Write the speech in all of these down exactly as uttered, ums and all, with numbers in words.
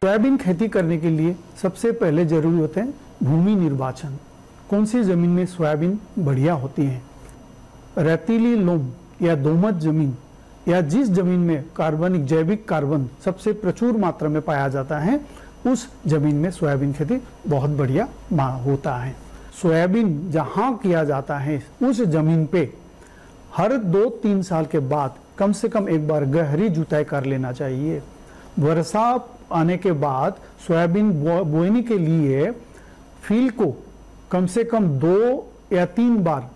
Soybean खेती करने के लिए सबसे पहले जरूरी होते हैं भूमि निर्वाचन। कौन सी जमीन में सोयाबीन बढ़िया होती है? रेतीली लोम या दोमट जमीन या जिस जमीन में कार्बनिक जैविक कार्बन सबसे प्रचुर मात्रा में पाया जाता है उस जमीन में सोयाबीन खेती बहुत बढ़िया होता है। सोयाबीन जहां किया जाता है उस जमीन पे हर दो तीन साल के बाद कम से कम एक बार गहरी जुताई कर लेना चाहिए। वर्षा आने के बाद सोयाबीन बोने के लिए फील्ड को कम से कम दो या तीन बार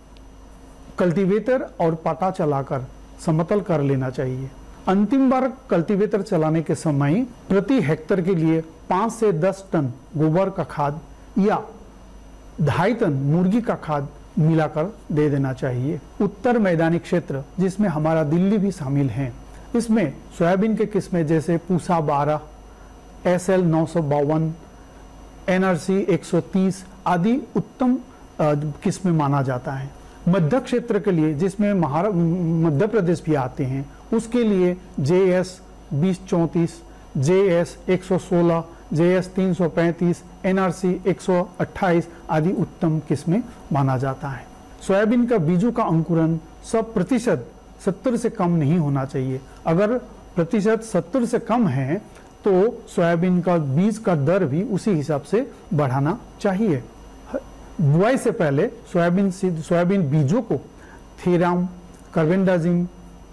कल्टीवेटर और पाटा चलाकर समतल कर लेना चाहिए। अंतिम बार कल्टीवेटर चलाने के समय प्रति हेक्टेयर के लिए पाँच से दस टन गोबर का खाद या ढाई टन मुर्गी का खाद मिलाकर दे देना चाहिए। उत्तर मैदानी क्षेत्र जिसमें हमारा दिल्ली भी शामिल है, इसमें सोयाबीन के किस्में जैसे पूसा बारह, एस एल नौ सौ बावन, एन आर सी एक सौ तीस आदि उत्तम किस्में माना जाता है। मध्य क्षेत्र के लिए जिसमें महाराष्ट्र मध्य प्रदेश भी आते हैं उसके लिए जे एस बीस चौंतीस, जे एस एक सौ सोलह, जे एस तीन सौ पैंतीस, एन आर सी एक सौ अट्ठाईस आदि उत्तम किस्में माना जाता है। सोयाबीन का बीजों का अंकुरन सौ प्रतिशत सत्तर से कम नहीं होना चाहिए। अगर प्रतिशत सत्तर से कम है तो सोयाबीन का बीज का दर भी उसी हिसाब से बढ़ाना चाहिए। बुआई से पहले सोयाबीन सोयाबीन बीजों को थीराम, कार्बेंडाजिम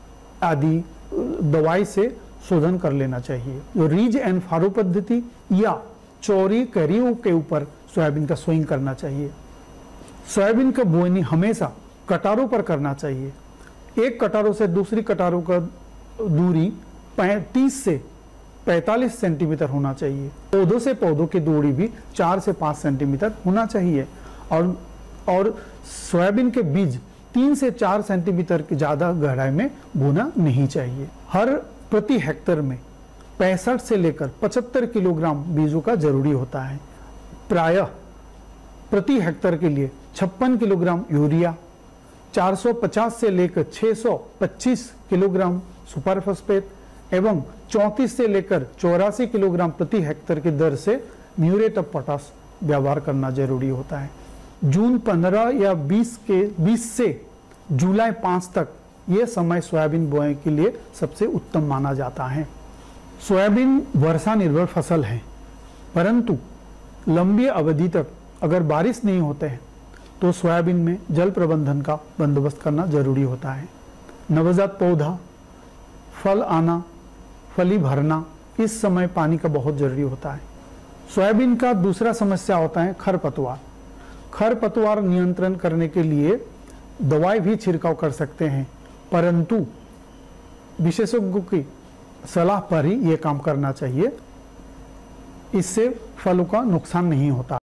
आदि दवाई से शोधन कर लेना चाहिए। जो रीज एंड फारो पद्धति या चौरी करियों के ऊपर सोयाबीन का सोइंग करना चाहिए। सोयाबीन का बोनी हमेशा कटारों पर करना चाहिए। एक कटारों से दूसरी कटारों का दूरी तीस से पैंतालीस सेंटीमीटर होना चाहिए। पौधों से पौधों की दूरी भी चार से पाँच सेंटीमीटर होना चाहिए और और सोयाबीन के बीज तीन से चार सेंटीमीटर की ज़्यादा गहराई में बोना नहीं चाहिए। हर प्रति हेक्टेयर में पैंसठ से लेकर पचहत्तर किलोग्राम बीजों का जरूरी होता है। प्रायः प्रति हेक्टेयर के लिए छप्पन किलोग्राम यूरिया, चार सौ पचास से लेकर छह सौ पच्चीस किलोग्राम सुपर फॉस्फेट एवं चौंतीस से लेकर चौरासी किलोग्राम प्रति हेक्टेयर की दर से म्यूरेट ऑफ पोटाश व्यवहार करना जरूरी होता है। जून पंद्रह या बीस के बीस से जुलाई पाँच तक ये समय सोयाबीन बोने के लिए सबसे उत्तम माना जाता है। सोयाबीन वर्षा निर्भर फसल है, परंतु लंबी अवधि तक अगर बारिश नहीं होते हैं तो सोयाबीन में जल प्रबंधन का बंदोबस्त करना जरूरी होता है। नवजात पौधा, फल आना, फली भरना, इस समय पानी का बहुत जरूरी होता है। सोयाबीन का दूसरा समस्या होता है खरपतवार। खरपतवार नियंत्रण करने के लिए दवाई भी छिड़काव कर सकते हैं, परंतु विशेषज्ञों की सलाह पर ही यह काम करना चाहिए। इससे फलों का नुकसान नहीं होता।